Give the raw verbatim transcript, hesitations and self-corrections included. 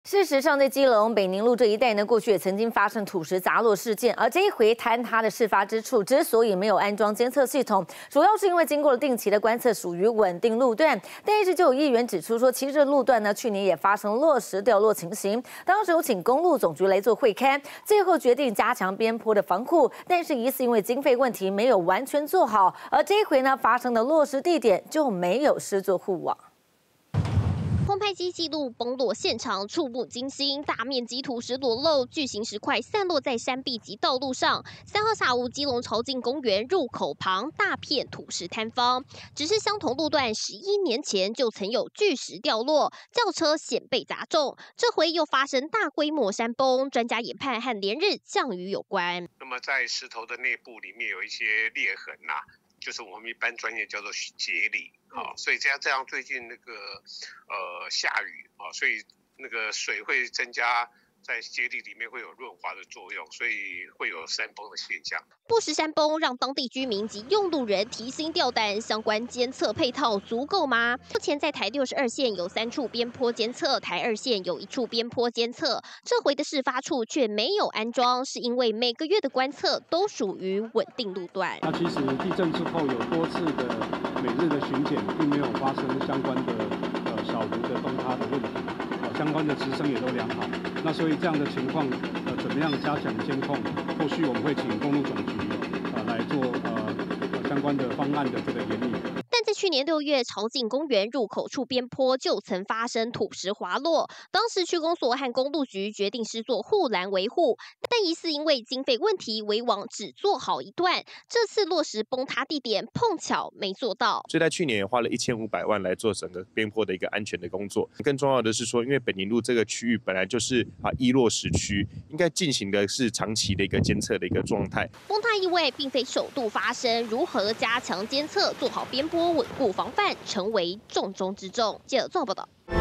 事实上，在基隆北宁路这一带呢，过去也曾经发生土石砸落事件，而这一回坍塌的事发之处之所以没有安装监测系统，主要是因为经过了定期的观测，属于稳定路段。但是就有议员指出说，其实这路段呢，去年也发生落石掉落情形，当时有请公路总局来做会勘，最后决定加强边坡的防护，但是疑似因为经费问题没有完全做好，而这一回呢，发生的落石地点就没有施作护网。 空拍机记录崩落现场，触目惊心，大面积土石裸露，巨型石块散落在山壁及道路上。三号下午，基隆潮境公园入口旁大片土石坍方，只是相同路段十一年前就曾有巨石掉落，轿车险被砸中。这回又发生大规模山崩，专家研判和连日降雨有关。 那么在石头的内部里面有一些裂痕呐、啊。 就是我们一般专业叫做节理，好、哦，所以这样这样最近那个呃下雨啊、哦，所以那个水会增加。 在节理里面会有润滑的作用，所以会有山崩的现象。 不时山崩让当地居民及用路人提心吊胆，相关监测配套足够吗？目前在台六十二线有三处边坡监测，台二线有一处边坡监测，这回的事发处却没有安装，是因为每个月的观测都属于稳定路段。 那其实地震之后有多次的每日的巡检，并没有发生相关的呃小幅的崩塌的问题。 相关的直升也都良好，那所以这样的情况，呃，怎么样加强监控？后续我们会请公路总局啊、呃、来做呃相关的方案的这个研议。 但在去年六月，潮境公园入口处边坡就曾发生土石滑落，当时区公所和公路局决定施作护栏维护，但疑似因为经费问题，围网只做好一段。这次落石崩塌地点碰巧没做到， 所以在去年也花了一千五百万来做整个边坡的一个安全的工作。更重要的是说，因为北宁路这个区域本来就是啊易落石区，应该进行的是长期的一个监测的一个状态。 崩塌意外并非首度发生，如何加强监测，做好边坡稳固防范，成为重中之重。记者综合报道。